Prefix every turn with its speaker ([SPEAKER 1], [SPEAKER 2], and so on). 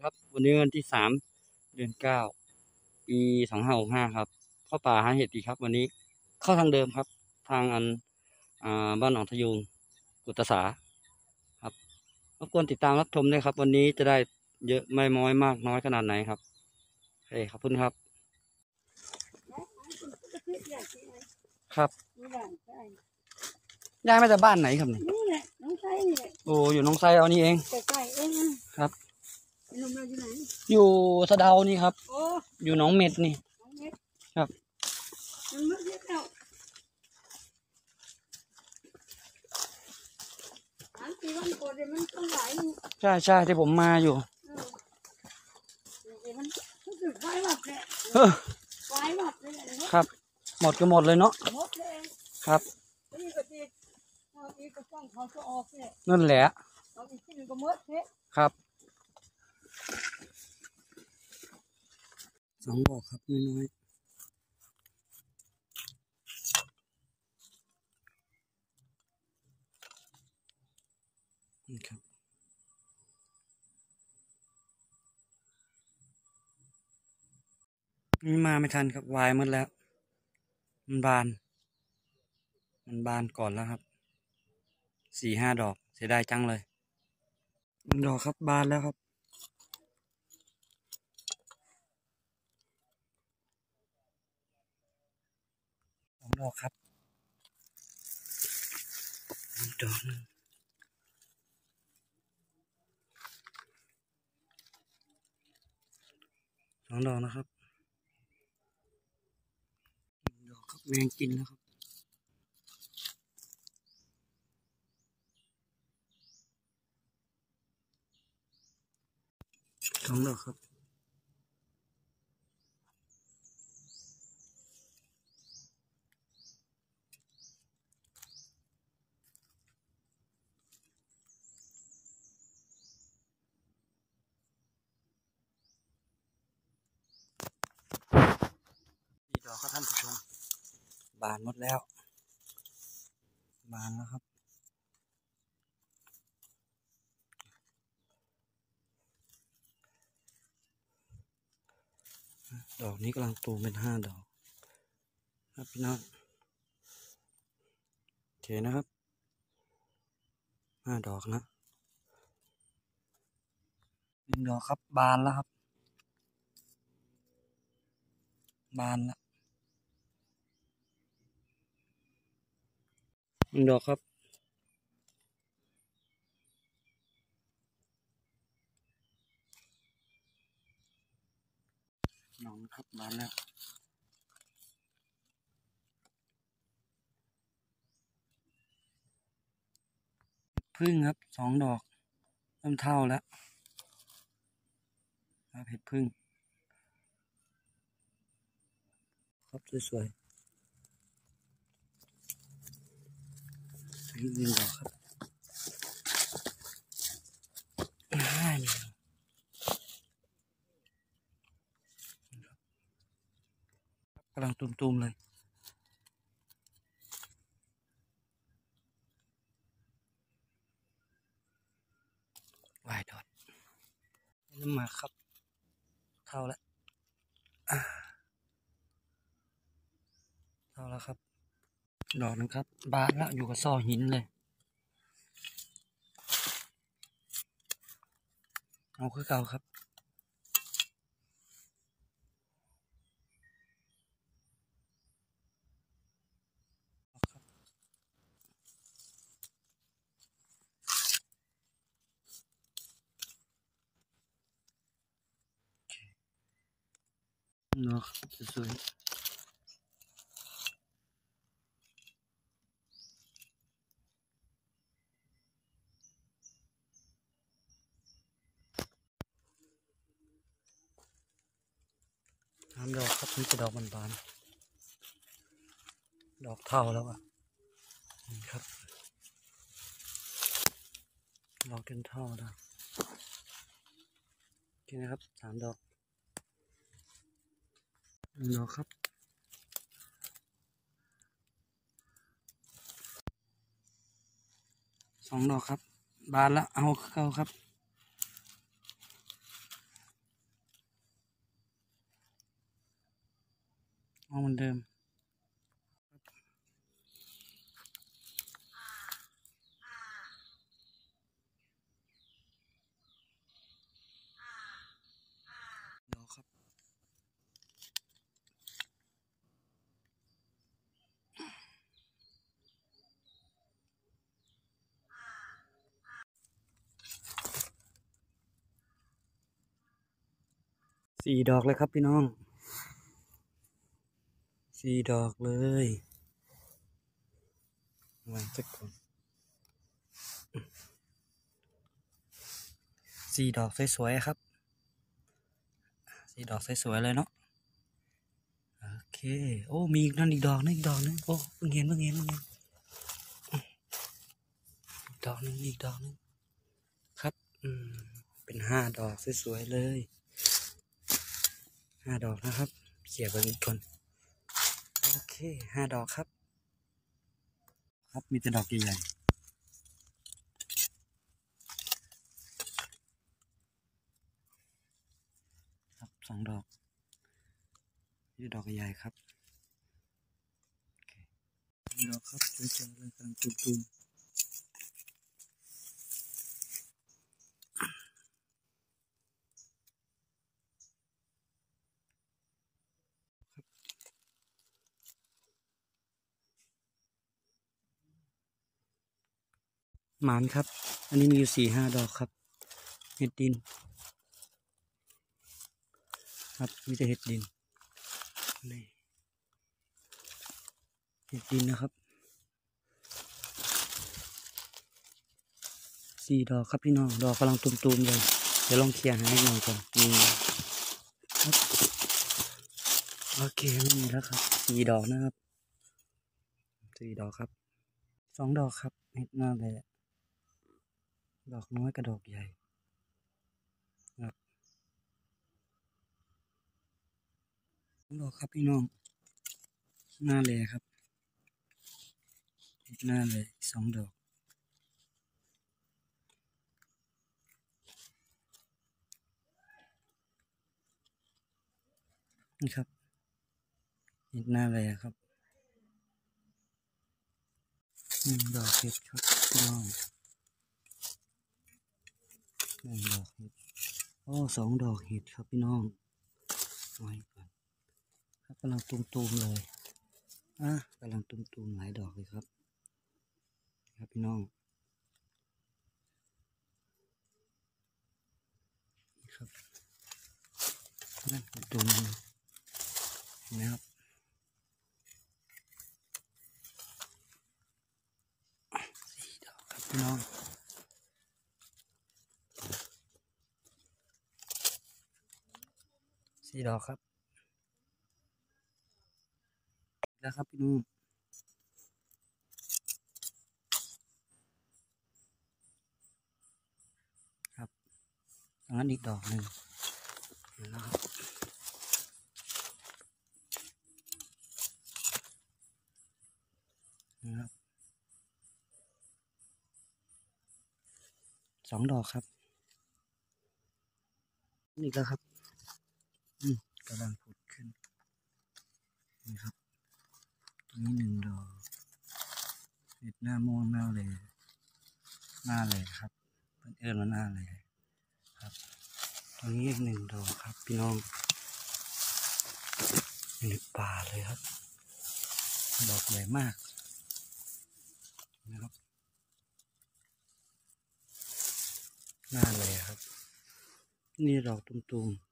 [SPEAKER 1] ครับวันนี้วันที่3 เดือน 9ปี2565ครับเข้าป่าหาเห็ดอีกครับวันนี้เข้าทางเดิมครับทางบ้านหนองทะยูงกุตสาครับรบกวนติดตามรับชมด้วยครับวันนี้จะได้เยอะไม่น้อยมากน้อยขนาดไหนครับเฮ้ยขอบคุณครับครับย้ายมาจากบ้านไหนครับเนี่ย
[SPEAKER 2] นี่แหละน้องไส้นี่แหละ
[SPEAKER 1] โอ้อยู่น้องไซเอานี่เอง
[SPEAKER 2] ใกล้ๆเอง
[SPEAKER 1] ครับ
[SPEAKER 2] ลงมาอยู่ไหน
[SPEAKER 1] อยู่สะเดานี่ครับ
[SPEAKER 2] โอ้
[SPEAKER 1] อยู่หนองเม็ดนี่
[SPEAKER 2] น้องเม็ด
[SPEAKER 1] ครับ
[SPEAKER 2] มันไม่เยอะแล้ว3-4 วันก่อนเดี๋ยวมันต้องไหล
[SPEAKER 1] ใช่ที่ผมมาอยู่
[SPEAKER 2] เดี๋ยวมันรู้สึกไฟหมดเลยไฟหมดเลย
[SPEAKER 1] ครับหมดก็หมดเลยเนาะ
[SPEAKER 2] หมดเลย
[SPEAKER 1] ครับ
[SPEAKER 2] นี่ก็ติดอีกก็ต้องเขาจะออกเนี่ย
[SPEAKER 1] นั่นแหละ
[SPEAKER 2] เอาอีกที่นึงก็หมดเนี่ย
[SPEAKER 1] ครับ2 ดอกครับน้อยๆนี่ครับนี่มาไม่ทันครับวายหมดแล้วมันบานก่อนแล้วครับ4-5 ดอกเสียดายจังเลย1 ดอกครับบานแล้วครับ2 ดอกครับอีกดอกนึง2 ดอกนะครับ1 ดอกครับแมงกินแล้วครับ2 ดอกครับ4 ดอกครับท่านผู้ชมบานหมดแล้วบานแล้วครับดอกนี้กำลังตูมเป็น5 ดอกครับพี่น้องโอเคนะครับ5 ดอกนะ1 ดอกครับบานแล้วครับบานแล้ว1 ดอกครับน้องครับบานแล้วพึ่งครับ2 ดอกเริ่มเท่าแล้วครับเห็ดพึ่งครับสวยๆ1 ดอกครับกำลังตุ่มๆเลยวายดอดน้ำหมากครับเท่าแล้วเท่าแล้วครับดอกนึงครับบานแล้วอยู่กับซอหินเลยเอาคือเก่าครับเนาะสวย3 ดอกครับนี่จะดอกบานๆดอกเท่าแล้วอ่ะนี่ครับดอกเป็นเท่าแล้วโอเคนะครับ3 ดอก1 ดอกครับ2 ดอกครับบานแล้วเอาเข้าครับเอาเหมือนเดิมดอกครับสี่ดอกเลยครับพี่น้องสี่ดอกเลยไว้สักคนสี่ดอกสวยๆครับสี่ดอกสวยๆเลยเนาะโอเคโอ้มีอีกนั่นอีกดอกนึงอีกดอกนึงโอ้เพิ่งเห็นอีกดอกนึงอีกดอกนึงครับเป็นห้าดอกสวยๆเลยห้าดอกนะครับเขี่ยไปอีกคนโอเคห้าดอกครับมีแต่ดอกใหญ่ๆครับสองดอกนี่ดอกใหญ่ครับดอกครับสวยๆเลยกำลังตุ่มๆหมานครับอันนี้มีอยู่สี่ห้าดอกครับเห็ดดินครับมีแต่เห็ดดินนี่เห็ดดินนะครับสี่ดอกครับพี่น้องดอกกำลังตุ่มๆเลยเดี๋ยวลองเคลียร์ให้หน่อยก่อนนี่ครับโอเคไม่มีแล้วครับสี่ดอกนะครับสี่ดอกครับสองดอกครับเห็ดหน้าเลยดอกน้อยกับดอกใหญ่ครับสองดอกครับพี่น้องหน้าเลยครับเห็ดหน้าเลยสองดอกนี่ครับเห็ดหน้าเลยครับดอกเห็ดครับพี่น้องดอกเห็ดโอ้สองดอกเห็ดครับพี่น้องไว้ก่อนครับกำลังตุ่มๆเลยกำลังตุ่มๆหลายดอกเลยครับครับพี่น้องนี่ครับนั่นตุ่มๆเห็นไหมครับสี่ดอกครับพี่น้องสี่ดอกครับแล้วครับพี่น้องครับงั้นอีกดอกหนึ่งเห็นแล้วครับนะครับสองดอกครับนี่แล้วครับกำลังผุดขึ้นนี่ครับตรงนี้หนึ่งดอกเห็ดหน้าม่วงหน้าเลยครับเพื่อนเอิ้นว่าหน้าเลยครับตรงนี้อีกหนึ่งดอกครับพี่น้องอยู่ในป่าเลยครับดอกใหญ่มากนะครับหน้าเลยครับนี่ดอกตุ่มๆ